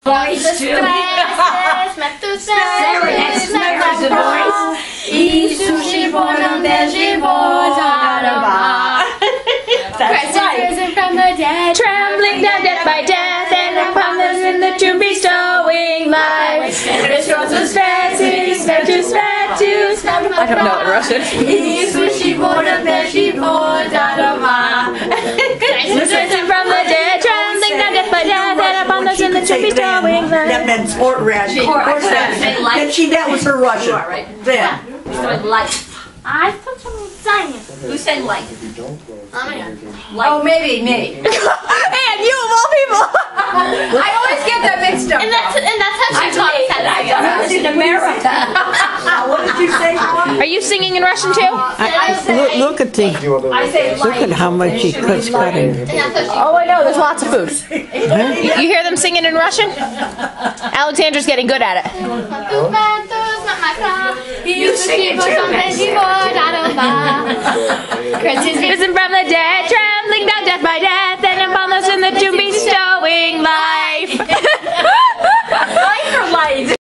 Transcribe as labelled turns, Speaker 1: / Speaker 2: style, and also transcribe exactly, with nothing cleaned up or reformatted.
Speaker 1: Voice to Serenades members of voice I sushi boredom their život That's right. Risen from the dead, trembling down death by death, and upon those in the tomb bestowing life. Responses Stratus, Stratus, Stratus. I don't know in Russian. I sushi boredom their život Risen from the dead, trembling down death by death, and upon those in the tomb bestowing life.
Speaker 2: That meant sport ration. Of course that. That she that was her Russian.
Speaker 1: You are right.
Speaker 2: Yeah.
Speaker 1: Light. I thought someone was saying it. Who said light? Oh my god. Light. Oh, maybe, maybe.
Speaker 3: And you of all people.
Speaker 1: I always get that mixed up. And that's and that's how she taught us how to sing. I was in America.
Speaker 2: What did you say?
Speaker 3: Are you singing in Russian too?
Speaker 4: I, look, look at the.
Speaker 1: I say light.
Speaker 4: Look at how much he cuts cutting.
Speaker 3: Oh, I know. There's lots of food. You hear them singing in Russian? Alexandra's getting good at it.
Speaker 1: You sing it
Speaker 3: Risen from the dead, trembling down death by death,